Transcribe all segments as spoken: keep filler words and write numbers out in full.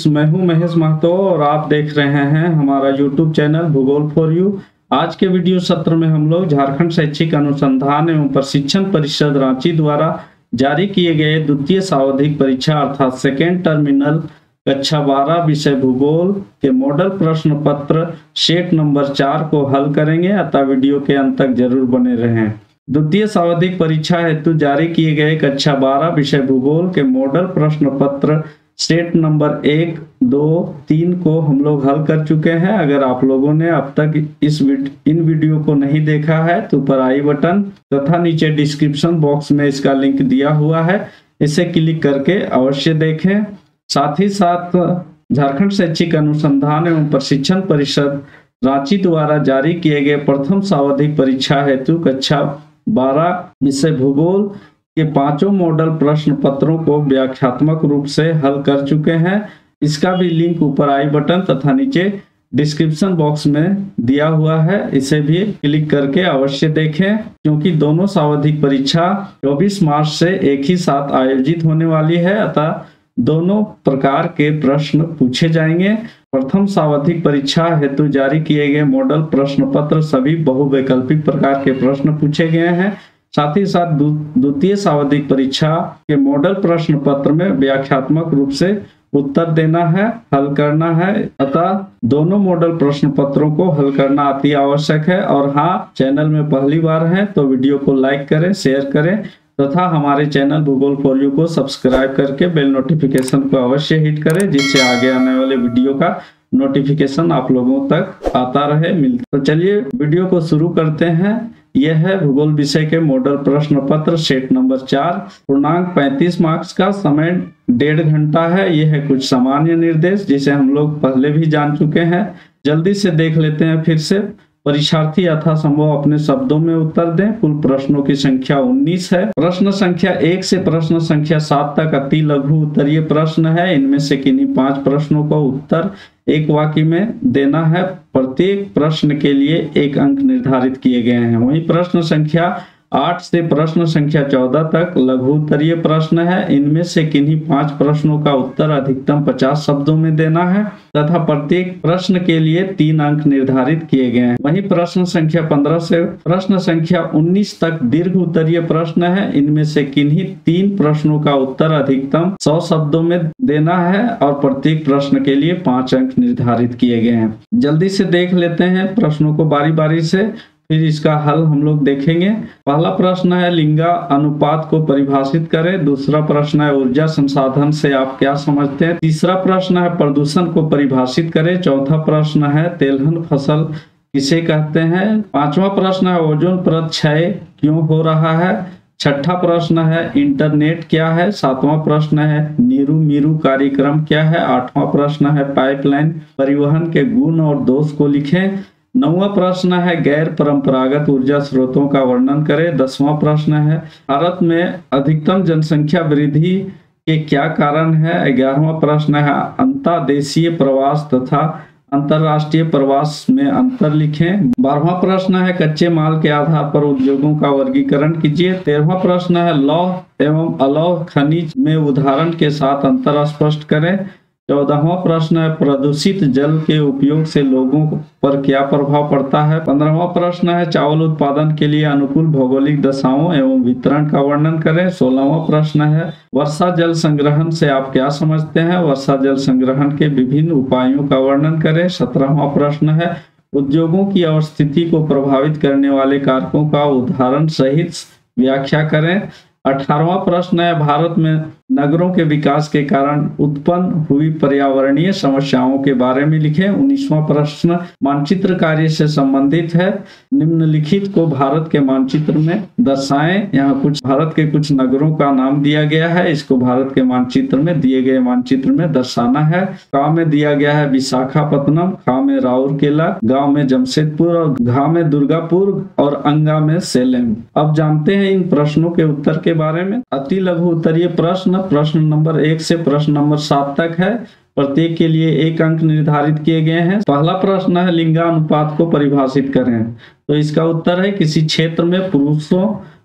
Friends, मैं हूं महेश महतो और आप देख रहे हैं हमारा YouTube channel Bhugol for you. आज के वीडियो सत्र में हम लोग झारखंड शैक्षिक अनुसंधान एवं प्रशिक्षण परिषद रांची द्वारा जारी किए गए द्वितीय सावधिक परीक्षा अर्थात सेकेंड टर्मिनल कक्षा बारह विषय भूगोल के मॉडल प्रश्न पत्र सेट नंबर चार को हल करेंगे, अतः वीडियो के अंत तक जरूर बने रहें। द्वितीय सावधिक परीक्षा हेतु जारी किए गए कक्षा बारह विषय भूगोल के मॉडल प्रश्न पत्र सेट नंबर एक, दो, तीन को हम लोग हल कर चुके हैं। अगर आप लोगों ने अब तक इस वीड, इन वीडियो को नहीं देखा है तो ऊपर आई बटन तथा नीचे डिस्क्रिप्शन बॉक्स में इसका लिंक दिया हुआ है, इसे क्लिक करके अवश्य देखें। साथ ही साथ झारखंड शैक्षिक अनुसंधान एवं प्रशिक्षण परिषद रांची द्वारा जारी किए गए प्रथम सावधिक परीक्षा हेतु कक्षा बारह विषय भूगोल के पांचों मॉडल प्रश्न पत्रों को व्याख्यात्मक रूप से हल कर चुके हैं। इसका भी लिंक ऊपर आई बटन तथा नीचे डिस्क्रिप्शन बॉक्स में दिया हुआ है, इसे भी क्लिक करके अवश्य देखें, क्योंकि दोनों सावधिक परीक्षा चौबीस मार्च से एक ही साथ आयोजित होने वाली है, अतः दोनों प्रकार के प्रश्न पूछे जाएंगे। प्रथम सावधिक परीक्षा हेतु जारी किए गए मॉडल प्रश्न पत्र सभी बहुवैकल्पिक प्रकार के प्रश्न पूछे गए हैं। साथ ही साथ द्वितीय सावधिक परीक्षा के मॉडल प्रश्न पत्र में व्याख्यात्मक रूप से उत्तर देना है, हल करना है, अतः दोनों मॉडल प्रश्न पत्रों को हल करना अति आवश्यक है। और हाँ, चैनल में पहली बार है तो वीडियो को लाइक करें, शेयर करें तथा हमारे चैनल भूगोल फॉर यू को सब्सक्राइब करके बेल नोटिफिकेशन को अवश्य हिट करें, जिससे आगे आने वाले वीडियो का नोटिफिकेशन आप लोगों तक आता रहे। मिलते तो चलिए वीडियो को शुरू करते हैं। यह है भूगोल विषय के मॉडल प्रश्न पत्र सेट नंबर चार। पूर्णांक पैंतीस मार्क्स का, समय डेढ़ घंटा है। यह है कुछ सामान्य निर्देश जिसे हम लोग पहले भी जान चुके हैं। जल्दी से देख लेते हैं फिर से। परीक्षार्थी यथासंभव अपने शब्दों में उत्तर दें। कुल प्रश्नों की संख्या उन्नीस है। प्रश्न संख्या एक से प्रश्न संख्या सात तक अति लघु उत्तरीय प्रश्न है। इनमें से किन्हीं पांच प्रश्नों का उत्तर एक वाक्य में देना है। प्रत्येक प्रश्न के लिए एक अंक निर्धारित किए गए हैं। वहीं प्रश्न संख्या आठ से प्रश्न संख्या चौदह तक लघु उत्तरीय प्रश्न है। इनमें से किन्हीं पांच प्रश्नों का उत्तर अधिकतम पचास शब्दों में देना है तथा प्रत्येक प्रश्न के लिए तीन अंक निर्धारित किए गए हैं। वहीं प्रश्न संख्या पंद्रह से प्रश्न संख्या उन्नीस तक दीर्घ उत्तरीय प्रश्न है। इनमें से किन्हीं तीन प्रश्नों का उत्तर अधिकतम सौ शब्दों में देना है और प्रत्येक प्रश्न के लिए पांच अंक निर्धारित किए गए हैं। जल्दी से देख लेते हैं प्रश्नों को बारी बारी से, फिर इसका हल हम लोग देखेंगे। पहला प्रश्न है लिंगा अनुपात को परिभाषित करें। दूसरा प्रश्न है ऊर्जा संसाधन से आप क्या समझते हैं। तीसरा प्रश्न है प्रदूषण को परिभाषित करें। चौथा प्रश्न है तेलहन फसल किसे कहते हैं। पांचवा प्रश्न है ओजोन परत क्षय क्यों हो रहा है। छठा प्रश्न है इंटरनेट क्या है। सातवां प्रश्न है नीरू मीरू कार्यक्रम क्या है। आठवां प्रश्न है पाइपलाइन परिवहन के गुण और दोष को लिखें। नौवां प्रश्न है गैर परंपरागत ऊर्जा स्रोतों का वर्णन करें। दसवां प्रश्न है भारत में अधिकतम जनसंख्या वृद्धि के क्या कारण है। ग्यारहवां प्रश्न है अंतर्देशीय प्रवास तथा अंतर्राष्ट्रीय प्रवास में अंतर लिखें। बारहवां प्रश्न है कच्चे माल के आधार पर उद्योगों का वर्गीकरण कीजिए। तेरहवां प्रश्न है लौह एवं अलौह खनिज में उदाहरण के साथ अंतर स्पष्ट करें। चौदहवां प्रश्न है प्रदूषित जल के उपयोग से लोगों पर क्या प्रभाव पड़ता है। पंद्रहवां प्रश्न है चावल उत्पादन के लिए अनुकूल भौगोलिक दशाओं एवं वितरण का वर्णन करें। सोलहवां प्रश्न है वर्षा जल संग्रहण से आप क्या समझते हैं। वर्षा जल संग्रहण के विभिन्न उपायों का वर्णन करें। सत्रहवां प्रश्न है उद्योगों की अवस्थिति को प्रभावित करने वाले कारकों का उदाहरण सहित व्याख्या करें। अठारहवां प्रश्न है भारत में नगरों के विकास के कारण उत्पन्न हुई पर्यावरणीय समस्याओं के बारे में लिखें। उन्नीसवां प्रश्न मानचित्र कार्य से संबंधित है। निम्नलिखित को भारत के मानचित्र में दर्शाएं। यहाँ कुछ भारत के कुछ नगरों का नाम दिया गया है, इसको भारत के मानचित्र में दिए गए मानचित्र में दर्शाना है। क में दिया गया है विशाखापत्तनम, ख में राउरकेला, गांव में जमशेदपुर और घ में दुर्गापुर और अंगा में सेलेम। अब जानते हैं इन प्रश्नों के उत्तर के बारे में। अति लघु उत्तरीय प्रश्न प्रश्न नंबर एक से प्रश्न नंबर सात तक है। प्रत्येक के लिए एक अंक निर्धारित किए गए हैं। पहला प्रश्न है लिंगानुपात को परिभाषित करें। तो इसका उत्तर है किसी क्षेत्र में पुरुषों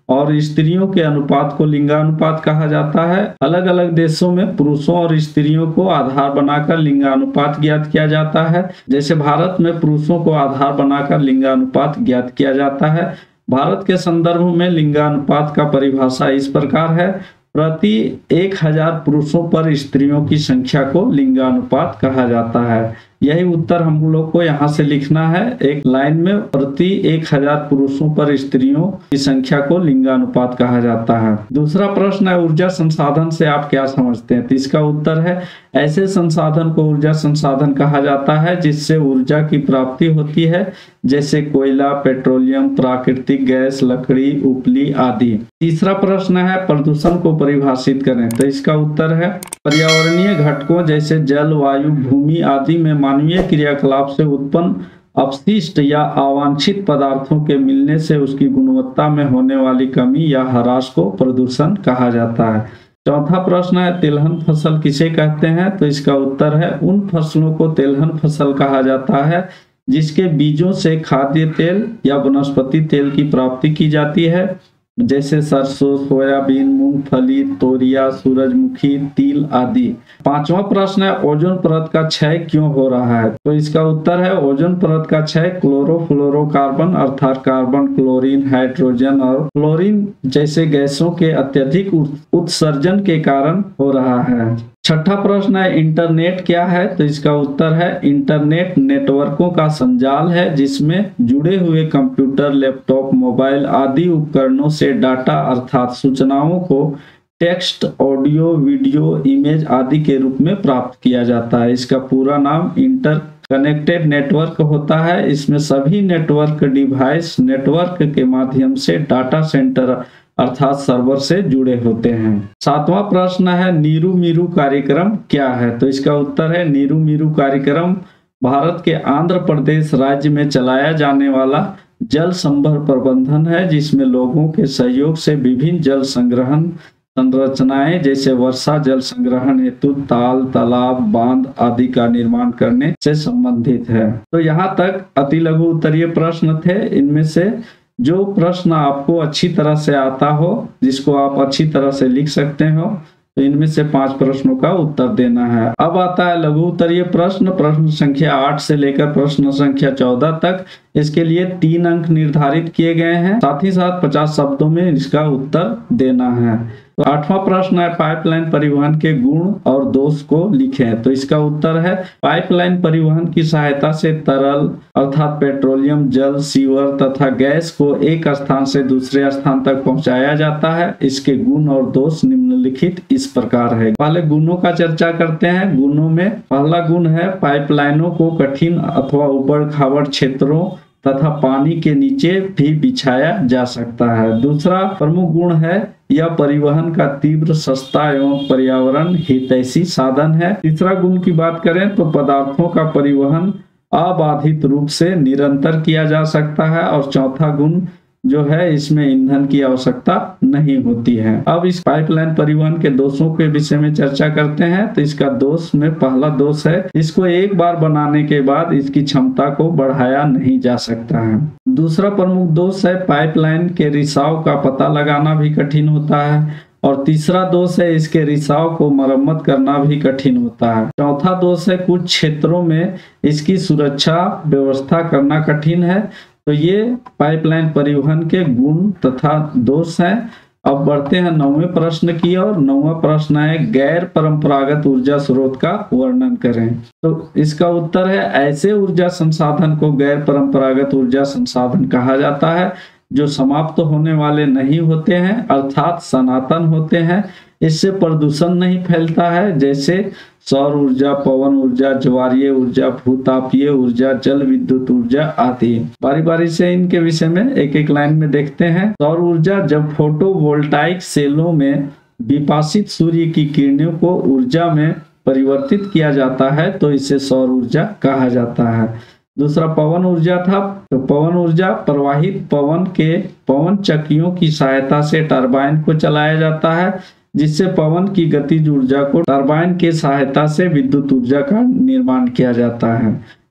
और स्त्रियों के अनुपात को लिंगानुपात कहा जाता है। अलग अलग देशों में पुरुषों और स्त्रियों को आधार बनाकर लिंगानुपात ज्ञात किया जाता है। जैसे भारत में पुरुषों को आधार बनाकर लिंगानुपात ज्ञात किया जाता है। भारत के संदर्भ में लिंगानुपात का परिभाषा इस प्रकार है, प्रति एक हजार पुरुषों पर स्त्रियों की संख्या को लिंगानुपात कहा जाता है। यही उत्तर हम लोग को यहाँ से लिखना है एक लाइन में, प्रति एक हजार पुरुषों पर स्त्रियों की संख्या को लिंगानुपात कहा जाता है। दूसरा प्रश्न है, ऊर्जा संसाधन से आप क्या समझते हैं? तो इसका उत्तर है, ऐसे संसाधन को ऊर्जा संसाधन कहा जाता है जिससे ऊर्जा की प्राप्ति होती है, जैसे कोयला, पेट्रोलियम, प्राकृतिक गैस, लकड़ी, उपली आदि। तीसरा प्रश्न है, प्रदूषण को परिभाषित करें। तो इसका उत्तर है, पर्यावरणीय घटकों जैसे जल, वायु, भूमि आदि में मानवीय क्रियाकलाप से उत्पन्न अपशिष्ट या अवांछित पदार्थों के मिलने से उसकी गुणवत्ता में होने वाली कमी या ह्रास को प्रदूषण कहा जाता है। चौथा प्रश्न है, तिलहन फसल किसे कहते हैं? तो इसका उत्तर है, उन फसलों को तिलहन फसल कहा जाता है जिसके बीजों से खाद्य तेल या वनस्पति तेल की प्राप्ति की जाती है, जैसे सरसों, सोयाबीन, मूंगफली, तोरिया, सूरजमुखी, तिल आदि। पांचवा प्रश्न है, ओजोन परत का क्षय क्यों हो रहा है? तो इसका उत्तर है, ओजोन परत का क्षय क्लोरोफ्लोरोकार्बन अर्थात कार्बन, क्लोरीन, हाइड्रोजन और फ्लोरीन जैसे गैसों के अत्यधिक उत्सर्जन के कारण हो रहा है। छठा प्रश्न है, इंटरनेट क्या है? तो इसका उत्तर है, इंटरनेट नेटवर्कों का संजाल है जिसमें जुड़े हुए कंप्यूटर, लैपटॉप, मोबाइल आदि उपकरणों से डाटा अर्थात सूचनाओं को टेक्स्ट, ऑडियो, वीडियो, इमेज आदि के रूप में प्राप्त किया जाता है। इसका पूरा नाम इंटर कनेक्टेड नेटवर्क होता है। इसमें सभी नेटवर्क डिवाइस नेटवर्क के माध्यम से डाटा सेंटर अर्थात सर्वर से जुड़े होते हैं। सातवां प्रश्न है, नीरू मीरू कार्यक्रम क्या है? तो इसका उत्तर है, नीरू मीरू कार्यक्रम भारत के आंध्र प्रदेश राज्य में चलाया जाने वाला जल संभर प्रबंधन है, जिसमें लोगों के सहयोग से विभिन्न जल संग्रहण संरचनाएं जैसे वर्षा जल संग्रहण हेतु ताल, तालाब, बांध आदि का निर्माण करने से संबंधित है। तो यहाँ तक अति लघु उत्तरीय प्रश्न थे। इनमें से जो प्रश्न आपको अच्छी तरह से आता हो, जिसको आप अच्छी तरह से लिख सकते हो, तो इनमें से पांच प्रश्नों का उत्तर देना है। अब आता है लघु उत्तरीय प्रश्न, प्रश्न संख्या आठ से लेकर प्रश्न संख्या चौदह तक। इसके लिए तीन अंक निर्धारित किए गए हैं, साथ ही साथ पचास शब्दों में इसका उत्तर देना है। तो आठवां प्रश्न है, पाइपलाइन परिवहन के गुण और दोष को लिखें। तो इसका उत्तर है, पाइपलाइन परिवहन की सहायता से तरल अर्थात पेट्रोलियम, जल, सीवर तथा गैस को एक स्थान से दूसरे स्थान तक पहुंचाया जाता है। इसके गुण और दोष निम्नलिखित इस प्रकार है। पहले गुणों का चर्चा करते हैं। गुणों में पहला गुण है, पाइपलाइनों को कठिन अथवा उबड़ खाबड़ क्षेत्रों तथा पानी के नीचे भी बिछाया जा सकता है। दूसरा प्रमुख गुण है, यह परिवहन का तीव्र, सस्ता एवं पर्यावरण हितैषी साधन है। तीसरा गुण की बात करें तो पदार्थों का परिवहन अबाधित रूप से निरंतर किया जा सकता है। और चौथा गुण जो है, इसमें ईंधन की आवश्यकता नहीं होती है। अब इस पाइपलाइन परिवहन के दोषों के विषय में चर्चा करते हैं। तो इसका दोष में पहला दोष है, इसको एक बार बनाने के बाद इसकी क्षमता को बढ़ाया नहीं जा सकता है। दूसरा प्रमुख दोष है, पाइपलाइन के रिसाव का पता लगाना भी कठिन होता है। और तीसरा दोष है, इसके रिसाव को मरम्मत करना भी कठिन होता है। चौथा दोष है, कुछ क्षेत्रों में इसकी सुरक्षा व्यवस्था करना कठिन है। तो ये पाइपलाइन परिवहन के गुण तथा दोष हैं। अब बढ़ते हैं नौवें प्रश्न की ओर। नौवां प्रश्न है, गैर परंपरागत ऊर्जा स्रोत का वर्णन करें। तो इसका उत्तर है, ऐसे ऊर्जा संसाधन को गैर परंपरागत ऊर्जा संसाधन कहा जाता है जो समाप्त होने वाले नहीं होते हैं अर्थात सनातन होते हैं। इससे प्रदूषण नहीं फैलता है, जैसे सौर ऊर्जा, पवन ऊर्जा, ज्वारीय ऊर्जा, भूतापीय ऊर्जा, जल विद्युत ऊर्जा आदि। बारी बारी से इनके विषय में एक एक लाइन में देखते हैं। सौर ऊर्जा, जब फोटोवोल्टाइक सेलों में विपासित सूर्य की किरणों को ऊर्जा में परिवर्तित किया जाता है तो इसे सौर ऊर्जा कहा जाता है। दूसरा पवन ऊर्जा था। तो पवन ऊर्जा प्रवाहित पवन के पवन चक्कियों की सहायता से टरबाइन को चलाया जाता है, जिससे पवन की गतिज ऊर्जा को टरबाइन के सहायता से विद्युत ऊर्जा का निर्माण किया जाता है।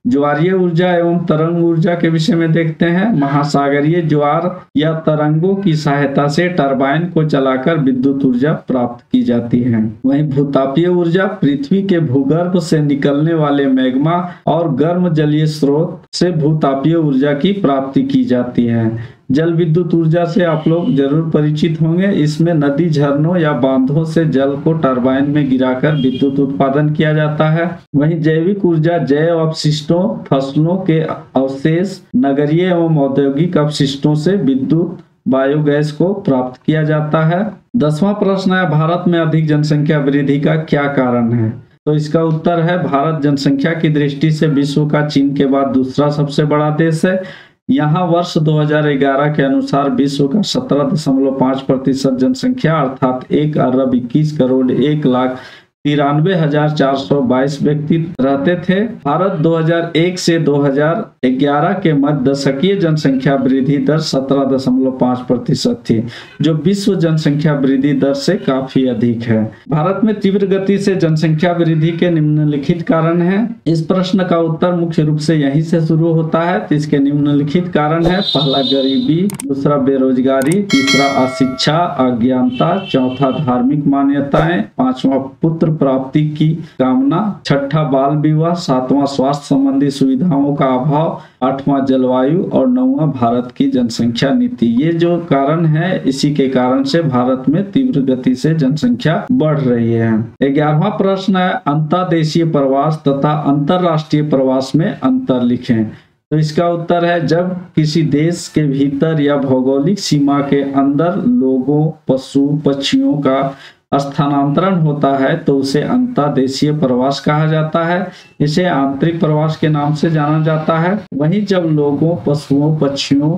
ज्वारीय ऊर्जा एवं तरंग ऊर्जा के विषय में देखते हैं। महासागरीय ज्वार या तरंगों की सहायता से टरबाइन को चलाकर विद्युत ऊर्जा प्राप्त की जाती है। वहीं भूतापीय ऊर्जा पृथ्वी के भूगर्भ से निकलने वाले मैग्मा और गर्म जलीय स्रोत से भूतापीय ऊर्जा की प्राप्ति की जाती है। जल विद्युत ऊर्जा से आप लोग जरूर परिचित होंगे। इसमें नदी, झरनों या बांधों से जल को टरबाइन में गिराकर विद्युत उत्पादन किया जाता है। वहीं जैविक ऊर्जा जैव अपशिष्टों, फसलों के अवशेष, नगरीय एवं औद्योगिक अपशिष्टों से विद्युत बायोगैस को प्राप्त किया जाता है। दसवां प्रश्न है, भारत में अधिक जनसंख्या वृद्धि का क्या कारण है? तो इसका उत्तर है, भारत जनसंख्या की दृष्टि से विश्व का चीन के बाद दूसरा सबसे बड़ा देश है। यहाँ वर्ष दो हज़ार ग्यारह के अनुसार विश्व का सत्रह दशमलव पाँच प्रतिशत जनसंख्या अर्थात एक अरब इक्कीस करोड़ एक लाख तिरानवे हजार चार सौ बाईस व्यक्ति रहते थे। भारत दो हज़ार एक से दो हज़ार ग्यारह के मध्य दशकीय जनसंख्या वृद्धि दर सत्रह दशमलव पाँच प्रतिशत थी, जो विश्व जनसंख्या वृद्धि दर से काफी अधिक है। भारत में तीव्र गति से जनसंख्या वृद्धि के निम्नलिखित कारण हैं। इस प्रश्न का उत्तर मुख्य रूप से यहीं से शुरू होता है। तो इसके निम्नलिखित कारण है, पहला गरीबी, दूसरा बेरोजगारी, तीसरा अशिक्षा अज्ञानता, चौथा धार्मिक मान्यताएं, पांचवा पुत्र प्राप्ति की कामना, छठा बाल विवाह, सातवां स्वास्थ्य संबंधी सुविधाओं का अभाव, आठवां जलवायु और नौवां भारत की जनसंख्या नीति। ये जो कारण है, इसी के कारण से भारत में तीव्र गति से जनसंख्या बढ़ रही है। ग्यारहवां प्रश्न है, अंतर्देशीय प्रवास तथा अंतरराष्ट्रीय प्रवास में अंतर लिखें। तो इसका उत्तर है, जब किसी देश के भीतर या भौगोलिक सीमा के अंदर लोगों, पशु पक्षियों का स्थानांतरण होता है तो उसे अंतर्देशीय प्रवास कहा जाता है। इसे आंतरिक प्रवास के नाम से जाना जाता है। वहीं जब लोगों, पशुओं, पक्षियों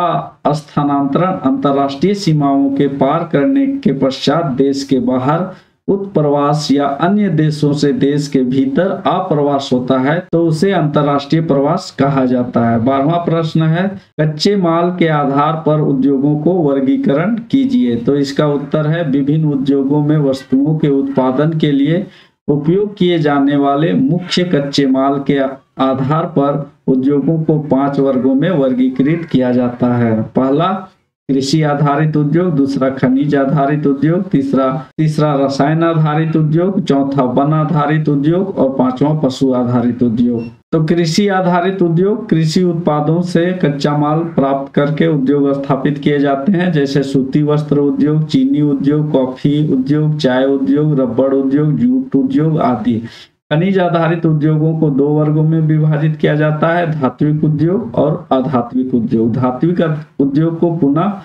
का स्थानांतरण अंतर्राष्ट्रीय सीमाओं के पार करने के पश्चात देश के बाहर उत्प्रवास या अन्य देशों से देश के भीतर अप्रवास होता है तो उसे अंतर्राष्ट्रीय प्रवास कहा जाता है। बारहवां प्रश्न है, कच्चे माल के आधार पर उद्योगों को वर्गीकरण कीजिए। तो इसका उत्तर है, विभिन्न उद्योगों में वस्तुओं के उत्पादन के लिए उपयोग किए जाने वाले मुख्य कच्चे माल के आधार पर उद्योगों को पांच वर्गों में वर्गीकृत किया जाता है। पहला कृषि आधारित उद्योग, दूसरा खनिज आधारित उद्योग, तीसरा तीसरा रसायन आधारित उद्योग, चौथा वन आधारित उद्योग और पांचवा पशु आधारित उद्योग। तो कृषि आधारित उद्योग कृषि उत्पादों से कच्चा माल प्राप्त करके उद्योग स्थापित किए जाते हैं, जैसे सूती वस्त्र उद्योग, चीनी उद्योग, कॉफी उद्योग, चाय उद्योग, रबड़ उद्योग, जूट उद्योग आदि। खनिज आधारित उद्योगों को दो वर्गों में विभाजित किया जाता है, धात्विक उद्योग और अधात्विक उद्योग। धात्विक उद्योग को पुनः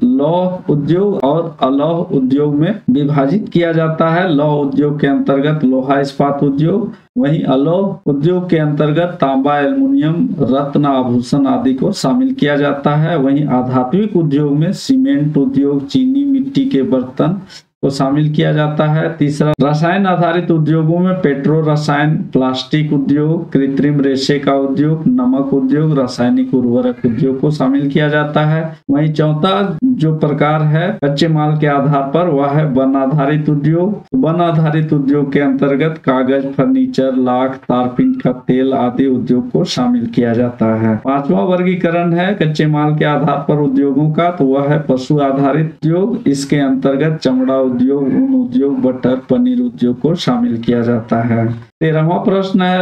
लौह उद्योग और अलौह उद्योग में विभाजित किया जाता है। लौह उद्योग के अंतर्गत लोहा इस्पात उद्योग, वहीं अलौह उद्योग के अंतर्गत तांबा, एल्युमिनियम, रत्न, आभूषण आदि को शामिल किया जाता है। वहीं आधात्विक उद्योग में सीमेंट उद्योग, चीनी मिट्टी के बर्तन को शामिल किया जाता है। तीसरा रसायन आधारित उद्योगों में पेट्रो रसायन, प्लास्टिक उद्योग, कृत्रिम रेशे का उद्योग, नमक उद्योग, रासायनिक उर्वरक उद्योग को शामिल किया जाता है। वहीं चौथा जो प्रकार है कच्चे माल के आधार पर, वह है वन आधारित उद्योग। वन आधारित उद्योग के अंतर्गत कागज, फर्नीचर, लाख, तारपीन का तेल आदि उद्योग को शामिल किया जाता है। पांचवा वर्गीकरण है कच्चे माल के आधार पर उद्योगों का, तो वह है पशु आधारित उद्योग। इसके अंतर्गत चमड़ा उद्योग, ऊन उद्योग, बटर, पनीर उद्योग को शामिल किया जाता है। तेरहवां प्रश्न है,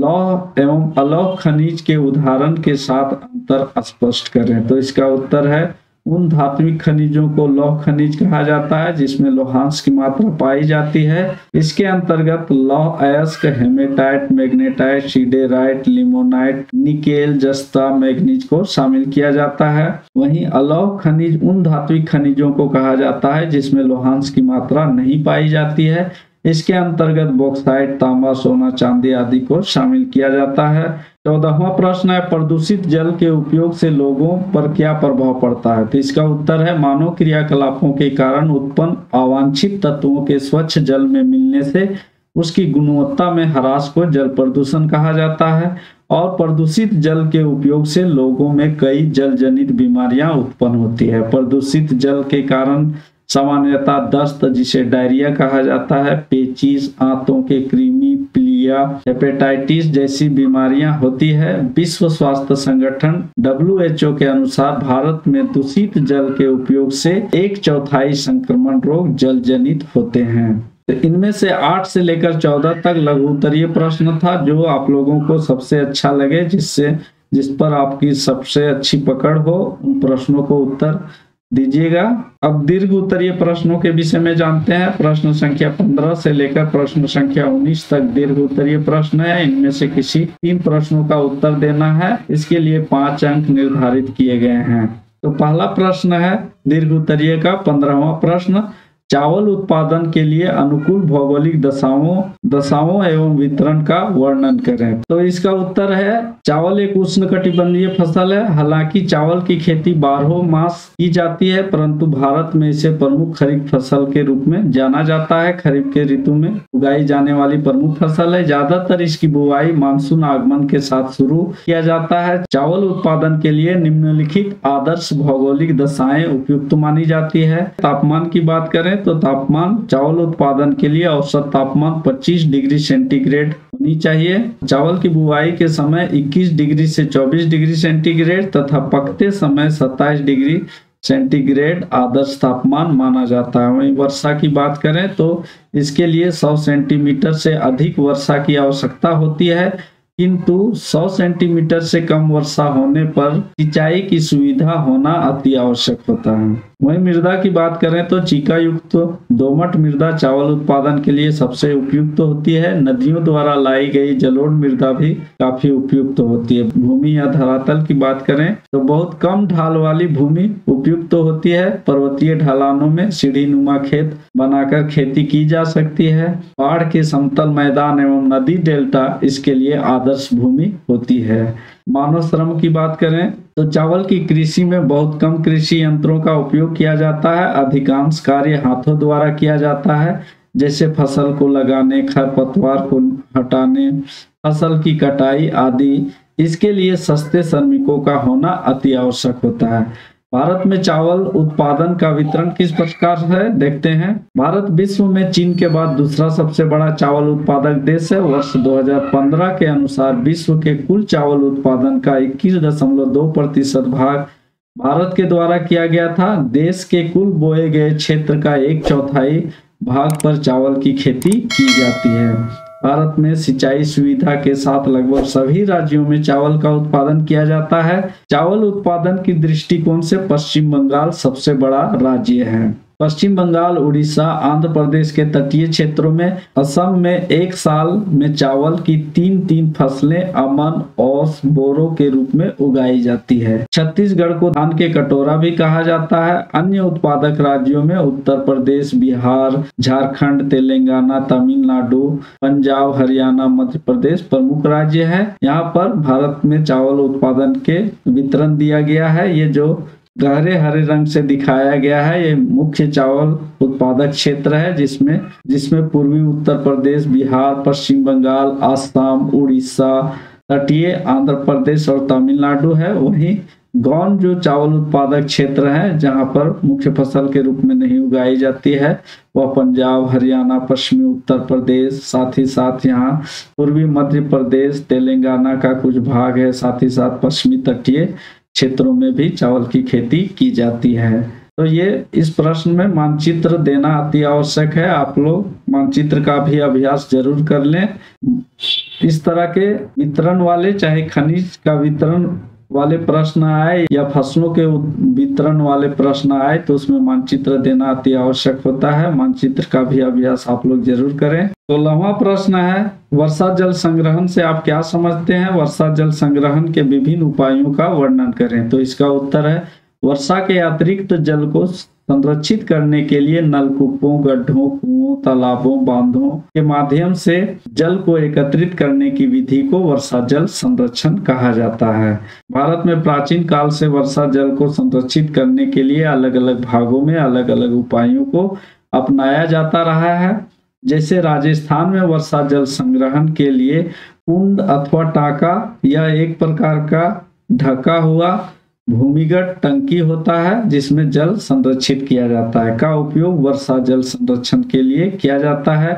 लौह एवं अलौह खनिज के उदाहरण के साथ अंतर स्पष्ट करें। तो इसका उत्तर है, उन धात्विक खनिजों को लौह खनिज कहा जाता है जिसमें लोहांश की मात्रा पाई जाती है। इसके अंतर्गत लौह अयस्क, hematite, magnetite, siderite, limonite, nickel, जस्ता, मैग्नीज को शामिल किया जाता है। वहीं अलौह खनिज उन धात्विक खनिजों को कहा जाता है जिसमें लोहांश की मात्रा नहीं पाई जाती है। इसके अंतर्गत बॉक्साइट, तांबा, सोना, चांदी आदि को शामिल किया जाता है। चौदहवां प्रश्न है, प्रदूषित जल के उपयोग से लोगों पर क्या प्रभाव पड़ता है। तो इसका उत्तर है, मानव क्रियाकलापों के कारण उत्पन्न अवांछित तत्वों के स्वच्छ जल में मिलने से उसकी गुणवत्ता में ह्रास को जल प्रदूषण कहा जाता है। और प्रदूषित जल के उपयोग से लोगों में कई जल जनित बीमारियां उत्पन्न होती है। प्रदूषित जल के कारण सामान्यतः दस्त, जिसे डायरिया कहा जाता है, पेचिश, आंतों के कृमि, प्लीहा मलेरिया, हेपेटाइटिस जैसी बीमारियां होती है। विश्व स्वास्थ्य संगठन डब्ल्यू एच ओ के अनुसार भारत में दूषित जल के उपयोग से एक चौथाई संक्रमण रोग जल जनित होते हैं। तो इनमें से आठ से लेकर चौदह तक लघु उत्तरीय प्रश्न था, जो आप लोगों को सबसे अच्छा लगे, जिससे जिस पर आपकी सबसे अच्छी पकड़ हो, उन प्रश्नों को उत्तर दीजिएगा। अब दीर्घ उत्तरीय प्रश्नों के विषय में जानते हैं। प्रश्न संख्या पंद्रह से लेकर प्रश्न संख्या उन्नीस तक दीर्घ उत्तरीय प्रश्न है। इनमें से किसी तीन प्रश्नों का उत्तर देना है। इसके लिए पांच अंक निर्धारित किए गए हैं। तो पहला प्रश्न है दीर्घ उत्तरीय का पंद्रहवां प्रश्न, चावल उत्पादन के लिए अनुकूल भौगोलिक दशाओं दशाओं एवं वितरण का वर्णन करें। तो इसका उत्तर है चावल एक उष्णकटिबंधीय फसल है। हालांकि चावल की खेती बारहों मास की जाती है, परंतु भारत में इसे प्रमुख खरीफ फसल के रूप में जाना जाता है। खरीफ के ऋतु में उगाई जाने वाली प्रमुख फसल है। ज्यादातर इसकी बुवाई मानसून आगमन के साथ शुरू किया जाता है। चावल उत्पादन के लिए निम्नलिखित आदर्श भौगोलिक दशाएं उपयुक्त मानी जाती है। तापमान की बात करें तो तापमान चावल उत्पादन के लिए औसत तापमान पच्चीस डिग्री सेंटीग्रेड होनी चाहिए। चावल की बुवाई के समय इक्कीस डिग्री से चौबीस डिग्री सेंटीग्रेड तथा पकते समय सत्ताईस डिग्री सेंटीग्रेड आदर्श तापमान माना जाता है। वहीं वर्षा की बात करें तो इसके लिए सौ सेंटीमीटर से अधिक वर्षा की आवश्यकता होती है, किंतु सौ सेंटीमीटर से कम वर्षा होने पर सिंचाई की सुविधा होना अति आवश्यक होता है। वहीं मृदा की बात करें तो चीका युक्त दोमट मृदा चावल उत्पादन के लिए सबसे उपयुक्त होती है। नदियों द्वारा लाई गई जलोढ़ मृदा भी काफी उपयुक्त होती है। भूमि या धरातल की बात करें तो बहुत कम ढाल वाली भूमि उपयुक्त होती है। पर्वतीय ढलानों में सीढ़ी नुमा खेत बनाकर खेती की जा सकती है। पहाड़ के समतल मैदान एवं नदी डेल्टा इसके लिए आदर्श भूमि होती है। मानव श्रम की बात करें तो चावल की कृषि में बहुत कम कृषि यंत्रों का उपयोग किया जाता है। अधिकांश कार्य हाथों द्वारा किया जाता है, जैसे फसल को लगाने, खरपतवार को हटाने, फसल की कटाई आदि। इसके लिए सस्ते श्रमिकों का होना अति आवश्यक होता है। भारत में चावल उत्पादन का वितरण किस प्रकार है देखते हैं। भारत विश्व में चीन के बाद दूसरा सबसे बड़ा चावल उत्पादक देश है। वर्ष दो हज़ार पंद्रह के अनुसार विश्व के कुल चावल उत्पादन का इक्कीस दशमलव दो प्रतिशत भाग भारत के द्वारा किया गया था। देश के कुल बोए गए क्षेत्र का एक चौथाई भाग पर चावल की खेती की जाती है। भारत में सिंचाई सुविधा के साथ लगभग सभी राज्यों में चावल का उत्पादन किया जाता है। चावल उत्पादन की दृष्टिकोण से पश्चिम बंगाल सबसे बड़ा राज्य है। पश्चिम बंगाल, उड़ीसा, आंध्र प्रदेश के तटीय क्षेत्रों में, असम में एक साल में चावल की तीन तीन फसलें अमन, औस, बोरो के रूप में उगाई जाती है। छत्तीसगढ़ को धान के कटोरा भी कहा जाता है। अन्य उत्पादक राज्यों में उत्तर प्रदेश, बिहार, झारखंड, तेलंगाना, तमिलनाडु, पंजाब, हरियाणा, मध्य प्रदेश प्रमुख राज्य है। यहाँ पर भारत में चावल उत्पादन के वितरण दिया गया है। ये जो गहरे हरे रंग से दिखाया गया है, ये मुख्य चावल उत्पादक क्षेत्र है, जिसमें जिसमें पूर्वी उत्तर प्रदेश, बिहार, पश्चिम बंगाल, आसाम, उड़ीसा, तटीय आंध्र प्रदेश और तमिलनाडु है। वहीं गौन जो चावल उत्पादक क्षेत्र है, जहां पर मुख्य फसल के रूप में नहीं उगाई जाती है, वह पंजाब, हरियाणा, पश्चिमी उत्तर प्रदेश, साथ ही साथ यहाँ पूर्वी मध्य प्रदेश, तेलंगाना का कुछ भाग है, साथ ही साथ पश्चिमी तटीय क्षेत्रों में भी चावल की खेती की जाती है। तो ये इस प्रश्न में मानचित्र देना अति आवश्यक है। आप लोग मानचित्र का भी अभ्यास जरूर कर लें। इस तरह के वितरण वाले, चाहे खनिज का वितरण वाले प्रश्न आए या फसलों के वितरण वाले प्रश्न आए, तो उसमें मानचित्र देना अति आवश्यक होता है। मानचित्र का भी अभ्यास आप लोग जरूर करें। सोलहवां प्रश्न है, वर्षा जल संग्रहण से आप क्या समझते हैं? वर्षा जल संग्रहण के विभिन्न उपायों का वर्णन करें। तो इसका उत्तर है, वर्षा के अतिरिक्त जल को संरक्षित करने के लिए नलकूपों, गड्ढों, कुओं, तालाबों, बांधों के माध्यम से जल को एकत्रित करने की विधि को वर्षा जल संरक्षण कहा जाता है। भारत में प्राचीन काल से वर्षा जल को संरक्षित करने के लिए अलग अलग भागों में अलग अलग उपायों को अपनाया जाता रहा है। जैसे राजस्थान में वर्षा जल संग्रहण के लिए कुंड अथवा टाका या एक प्रकार का ढका हुआ भूमिगत टंकी होता है, जिसमें जल संरक्षित किया जाता है, का उपयोग वर्षा जल संरक्षण के लिए किया जाता है।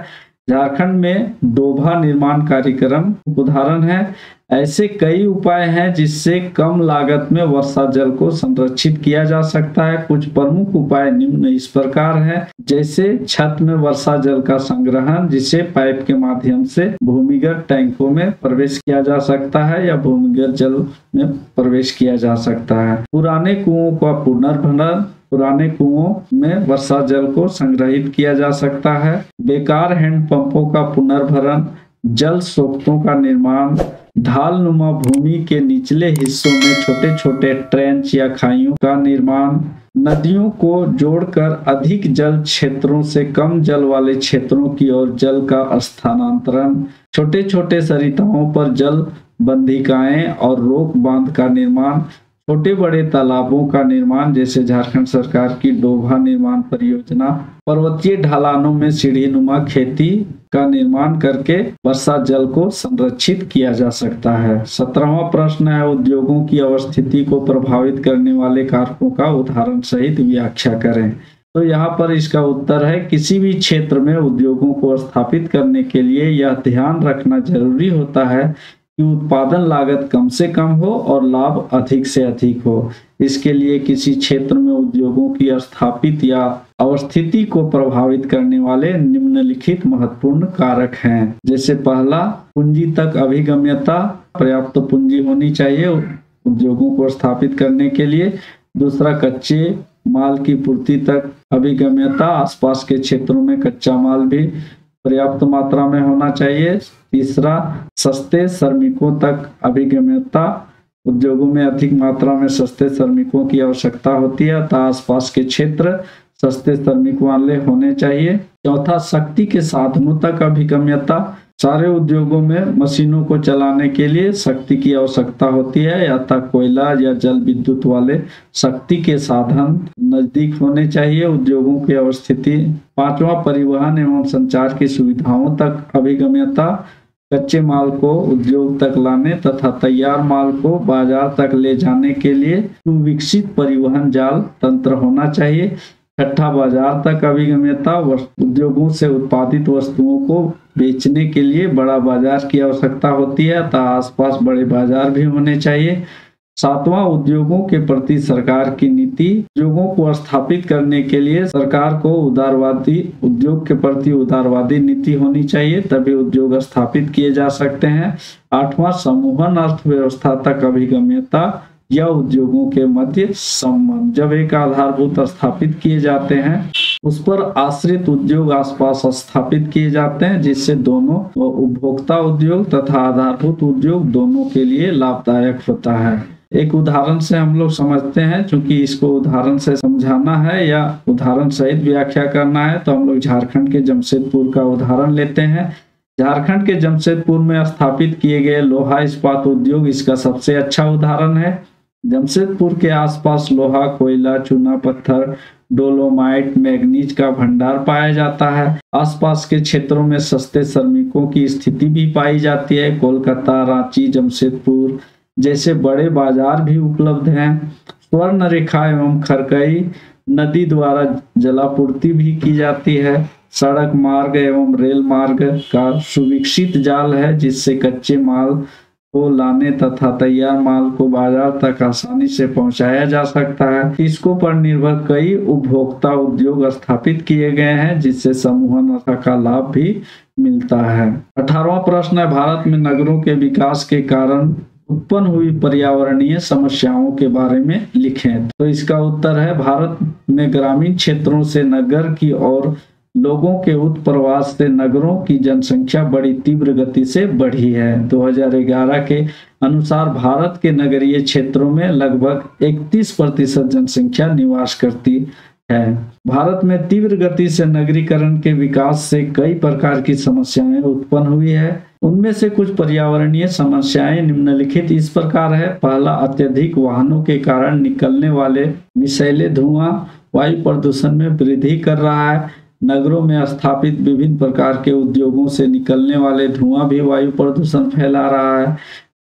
झारखंड में डोभा निर्माण कार्यक्रम उदाहरण है। ऐसे कई उपाय हैं जिससे कम लागत में वर्षा जल को संरक्षित किया जा सकता है। कुछ प्रमुख उपाय निम्न इस प्रकार हैं, जैसे छत में वर्षा जल का संग्रहण, जिसे पाइप के माध्यम से भूमिगत टैंकों में प्रवेश किया जा सकता है या भूमिगत जल में प्रवेश किया जा सकता है। पुराने कुओं का पुनर्भरण, पुराने कुओं में वर्षा जल को संग्रहित किया जा सकता है। बेकार हैंडपंपों का पुनर्भरण, जल सोख्तों का निर्माण, ढाल नुमा भूमि के निचले हिस्सों में छोटे छोटे ट्रेंच या खाइयों का निर्माण, नदियों को जोड़कर अधिक जल क्षेत्रों से कम जल वाले क्षेत्रों की ओर जल का स्थानांतरण, छोटे छोटे सरिताओं पर जल बंधिकाएं और रोक बांध का निर्माण, छोटे बड़े तालाबों का निर्माण जैसे झारखंड सरकार की डोभा निर्माण परियोजना, पर्वतीय ढलानों में सीढ़ी नुमा खेती का निर्माण करके वर्षा जल को संरक्षित किया जा सकता है। सत्रहवां प्रश्न है, उद्योगों की अवस्थिति को प्रभावित करने वाले कारकों का उदाहरण सहित व्याख्या करें। तो यहाँ पर इसका उत्तर है, किसी भी क्षेत्र में उद्योगों को स्थापित करने के लिए यह ध्यान रखना जरूरी होता है कि उत्पादन लागत कम से कम हो और लाभ अधिक से अधिक हो। इसके लिए किसी क्षेत्र में उद्योगों की स्थापित या अवस्थिति को प्रभावित करने वाले निम्नलिखित महत्वपूर्ण कारक हैं। जैसे पहला, पूंजी तक अभिगम्यता, पर्याप्त पूंजी होनी चाहिए उद्योगों को स्थापित करने के लिए। दूसरा, कच्चे माल की पूर्ति तक अभिगम्यता, आसपास के क्षेत्रों में कच्चा माल भी पर्याप्त मात्रा में होना चाहिए। तीसरा, सस्ते श्रमिकों तक अभिगम्यता, उद्योगों में अधिक मात्रा में सस्ते श्रमिकों की आवश्यकता होती है अतः आसपास के क्षेत्र सस्ते श्रमिक वाले होने चाहिए। चौथा, शक्ति के साधनों तक अभिगम्यता, सारे उद्योगों में मशीनों को चलाने के लिए शक्ति की आवश्यकता होती है अतः कोयला या जल विद्युत वाले शक्ति के साधन नजदीक होने चाहिए उद्योगों की अवस्थिति। पांचवा, परिवहन एवं संचार की सुविधाओं तक अभिगम्यता, कच्चे माल को उद्योग तक लाने तथा तैयार माल को बाजार तक ले जाने के लिए सुविकसित परिवहन जाल तंत्र होना चाहिए। छठा, बाजार तक अभिगम्यता, उद्योगों से उत्पादित वस्तुओं को बेचने के लिए बड़ा बाजार की आवश्यकता होती है अतः आसपास बड़े बाजार भी होने चाहिए। सातवां, उद्योगों के प्रति सरकार की नीति, उद्योगों को स्थापित करने के लिए सरकार को उदारवादी उद्योग के प्रति उदारवादी नीति होनी चाहिए, तभी उद्योग स्थापित किए जा सकते हैं। आठवां, समूहन अर्थव्यवस्था तक अभिगम्यता या उद्योगों के मध्य संबंध, जब एक आधारभूत स्थापित किए जाते हैं उस पर आश्रित उद्योग आसपास स्थापित किए जाते हैं जिससे दोनों उपभोक्ता उद्योग तथा आधारभूत उद्योग दोनों के लिए लाभदायक होता है। एक उदाहरण से हम लोग समझते हैं, क्योंकि इसको उदाहरण से समझाना है या उदाहरण सहित व्याख्या करना है तो हम लोग झारखंड के जमशेदपुर का उदाहरण लेते हैं। झारखंड के जमशेदपुर में स्थापित किए गए लोहा इस्पात उद्योग इसका सबसे अच्छा उदाहरण है। जमशेदपुर के आसपास लोहा, कोयला, चूना पत्थर, डोलोमाइट, मैग्नीज का भंडार पाया जाता है। आसपास के क्षेत्रों में सस्ते श्रमिकों की स्थिति भी पाई जाती है। कोलकाता, रांची, जमशेदपुर जैसे बड़े बाजार भी उपलब्ध हैं। स्वर्ण रेखा एवं खरकई नदी द्वारा जलापूर्ति भी की जाती है। सड़क मार्ग एवं रेल मार्ग का सुविकसित जाल है जिससे कच्चे माल को लाने तथा तैयार माल को बाजार तक आसानी से पहुंचाया जा सकता है। इसको पर निर्भर कई उपभोक्ता उद्योग स्थापित किए गए हैं जिससे समूहन का लाभ भी मिलता है। अठारहवां प्रश्न है, भारत में नगरों के विकास के कारण उत्पन्न हुई पर्यावरणीय समस्याओं के बारे में लिखें। तो इसका उत्तर है, भारत में ग्रामीण क्षेत्रों से नगर की ओर लोगों के उत्प्रवास से नगरों की जनसंख्या बड़ी तीव्र गति से बढ़ी है। दो हज़ार ग्यारह के अनुसार भारत के नगरीय क्षेत्रों में लगभग इकतीस प्रतिशत जनसंख्या निवास करती है। भारत में तीव्र गति से नगरीकरण के विकास से कई प्रकार की समस्याएं उत्पन्न हुई है। उनमें से कुछ पर्यावरणीय समस्याएं निम्नलिखित इस प्रकार है। पहला, अत्यधिक वाहनों के कारण निकलने वाले विषैले धुआं वायु प्रदूषण में वृद्धि कर रहा है। नगरों में स्थापित विभिन्न प्रकार के उद्योगों से निकलने वाले धुआं भी वायु प्रदूषण फैला रहा है।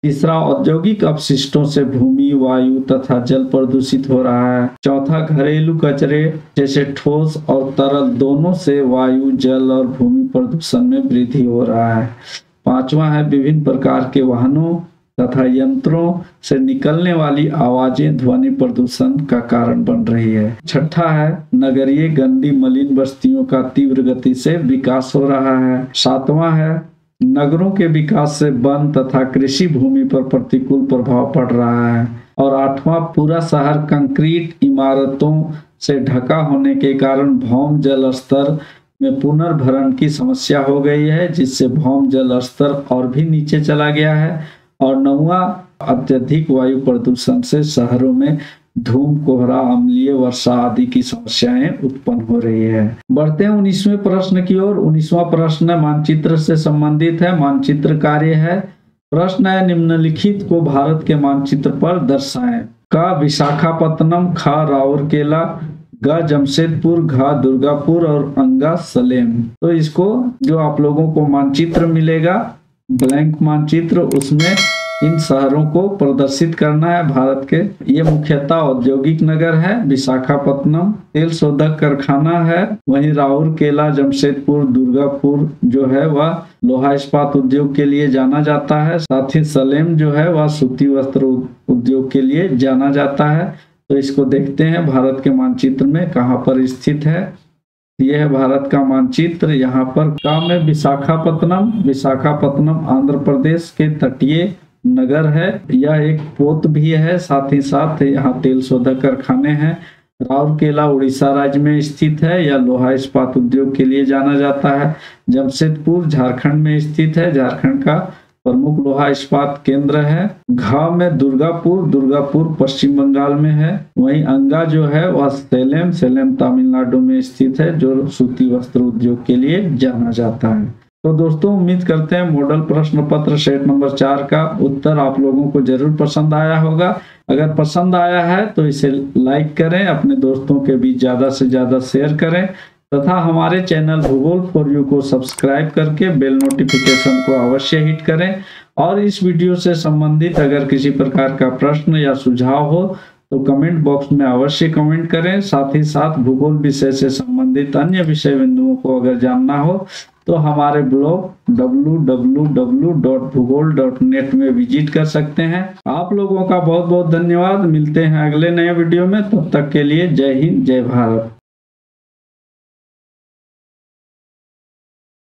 तीसरा, औद्योगिक अपशिष्टों से भूमि, वायु तथा जल प्रदूषित हो रहा है। चौथा, घरेलू कचरे जैसे ठोस और तरल दोनों से वायु, जल और भूमि प्रदूषण में वृद्धि हो रहा है। पांचवा है, विभिन्न प्रकार के वाहनों तथा यंत्रों से निकलने वाली आवाजें ध्वनि प्रदूषण का कारण बन रही है। छठा है, नगरीय गंदी मलिन बस्तियों का तीव्र गति से विकास हो रहा है। सातवां है, नगरों के विकास से वन तथा कृषि भूमि पर प्रतिकूल प्रभाव पड़ रहा है। और आठवां, पूरा शहर कंक्रीट इमारतों से ढका होने के कारण भौम जल स्तर में पुनर्भरण की समस्या हो गई है, जिससे भौम जल स्तर और भी नीचे चला गया है। और नौवां, अत्यधिक वायु प्रदूषण से शहरों में धूम, कोहरा, अम्लीय वर्षा आदि की समस्याएं उत्पन्न हो रही है। बढ़ते हैं उन्नीसवें प्रश्न की ओर। उन्नीसवां प्रश्न मानचित्र से संबंधित है, मानचित्र कार्य है। प्रश्न है, निम्नलिखित को भारत के मानचित्र पर दर्शाएं। क, विशाखापत्तनम, ख, राउरकेला, ग, जमशेदपुर, घ, दुर्गापुर और अंगा, सलेम। तो इसको जो आप लोगों को मानचित्र मिलेगा, ब्लैंक मानचित्र, उसमें इन शहरों को प्रदर्शित करना है भारत के। ये मुख्यतः औद्योगिक नगर है। विशाखापत्तनम तेल शोधक कारखाना है, वहीं राउरकेला, जमशेदपुर, दुर्गापुर जो है वह लोहा इस्पात उद्योग के लिए जाना जाता है। साथ ही सलेम जो है वह सूती वस्त्र उद्योग के लिए जाना जाता है। तो इसको देखते हैं भारत के मानचित्र में कहाँ पर स्थित है। यह है भारत का मानचित्र। यहाँ पर का में विशाखापत्तनम, विशाखापत्तनम आंध्र प्रदेश के तटीय नगर है। यह एक पोत भी है, साथ ही साथ यहाँ तेल शोधक कारखाने हैं। राउरकेला उड़ीसा राज्य में स्थित है, यह लोहा इस्पात उद्योग के लिए जाना जाता है। जमशेदपुर झारखंड में स्थित है, झारखंड का प्रमुख लोहा इस्पात केंद्र है। घ में दुर्गापुर, दुर्गापुर पश्चिम बंगाल में है। वहीं अंगा जो है वह सेलेम, सेलेम तमिलनाडु में स्थित है, जो सूती वस्त्र उद्योग के लिए जाना जाता है। तो दोस्तों, उम्मीद करते हैं मॉडल प्रश्न पत्र सेट नंबर चार का उत्तर आप लोगों को जरूर पसंद आया होगा। अगर पसंद आया है तो इसे लाइक करें, अपने दोस्तों के बीच ज्यादा से ज्यादा शेयर करें तथा हमारे चैनल भूगोल फॉर यू को सब्सक्राइब करके बेल नोटिफिकेशन को अवश्य हिट करें। और इस वीडियो से संबंधित अगर किसी प्रकार का प्रश्न या सुझाव हो तो कमेंट बॉक्स में अवश्य कमेंट करें। साथ ही साथ भूगोल विषय से संबंधित अन्य विषय बिंदुओं को अगर जानना हो तो हमारे blog W W W dot Bhugol dot net में विजिट कर सकते हैं। आप लोगों का बहुत बहुत धन्यवाद। मिलते हैं अगले नए वीडियो में, तब तक के लिए जय हिंद, जय भारत।